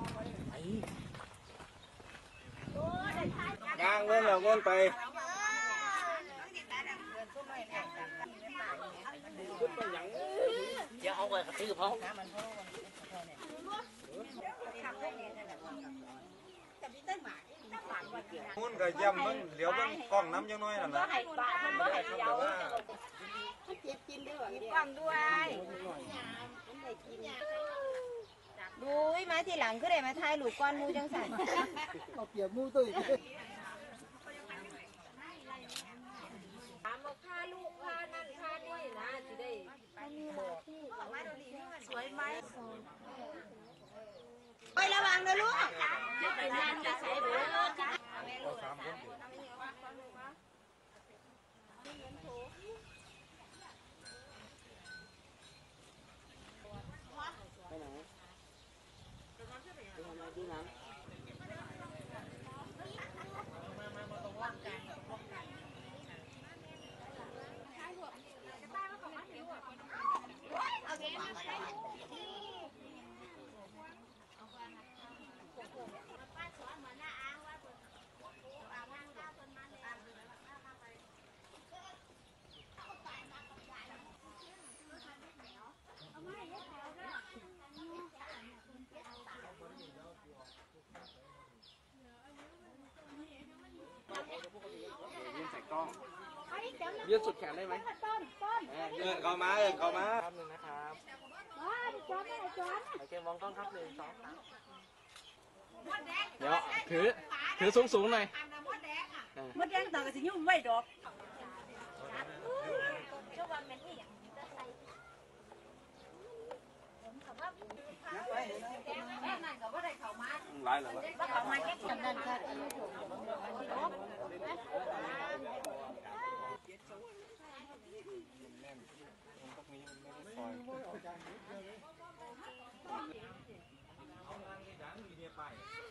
ยางเงินเราเงินไปเดี๋ยวเอาไปกระตือเขามุ่นกับย่ำมันเหลียวมันกล้องน้ำยังน้อยนั่นนะความด้วยดูไม้ทีหลังก็ได้มาทายลูกก้อนมูจังสันเอาเปรียบมูตุ้ยถามว่าค่าลูกค่านั่นค่านี่นะจะได้สวยไหมไประวังนะลูกไปงานจะใส่เบอร์ไปไหนไปทำอะไรที่นั้นยืนใส่กล้องยืนสุดแขนได้ไหมเข้ามาเข้ามาครับหนึ่งนะครับโอเคมองกล้องครับ1 2 3เดี๋ยวถือสูงหน่อยมดแดงต่างกันสิยุ่งไม่ดอกหลายแล้วเขามาแค่คนนั้นค่ะเอางานกี่อย่างมีเนี่ยไป